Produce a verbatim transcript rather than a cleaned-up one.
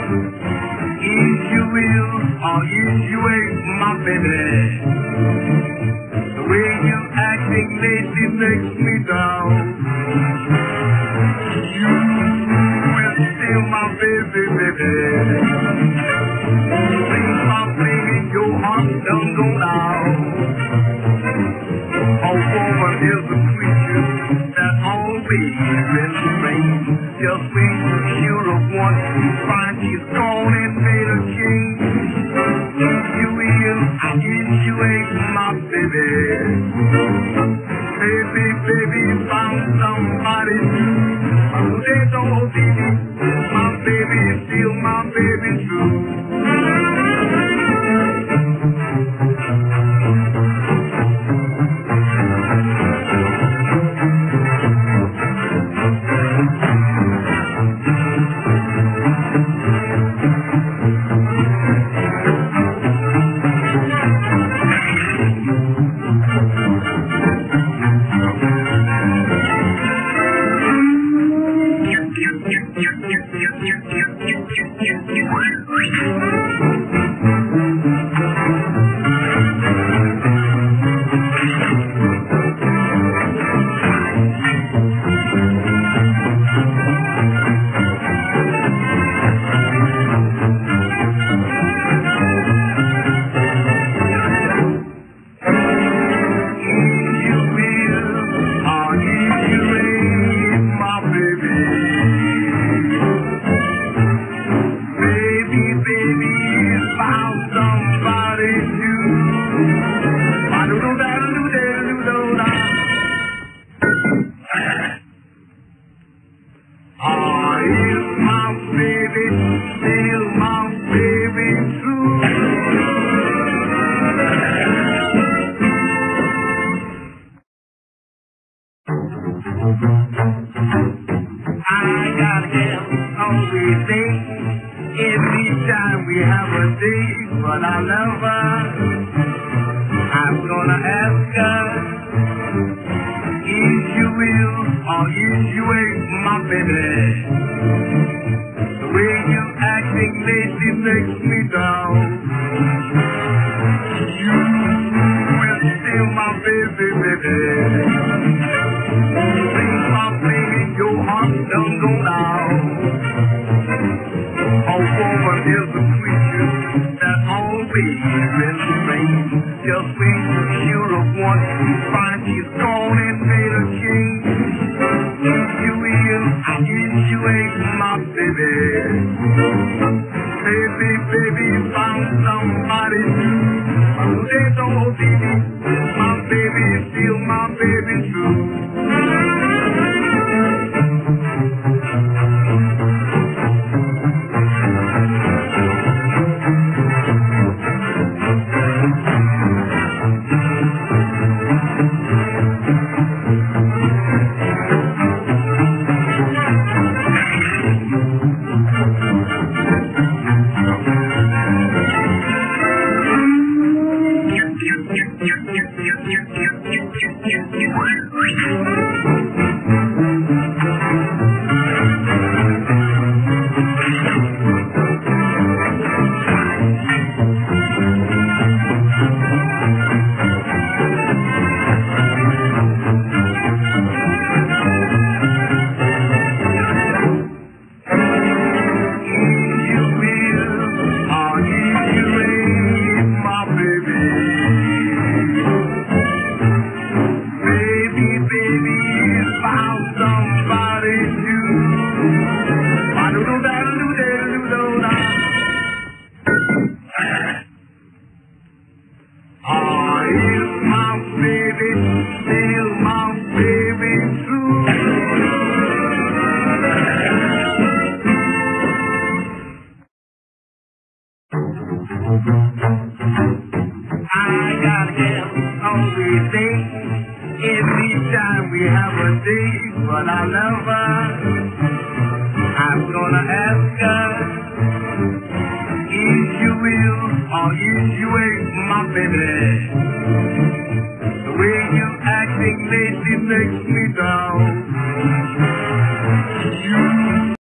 Is you will or is you ain't, my baby? The way you acting lately makes me down. You will still my baby, baby. Please, my baby, your heart done go down. A woman is a creature that always been strange. Just when you're the one who finds she's gone and made a change. You will, I guess you ain't my baby. Baby, baby, found somebody new. Oh, they don't baby, my baby is still my baby true. or is you ain't my baby. The way you acting lately makes me down.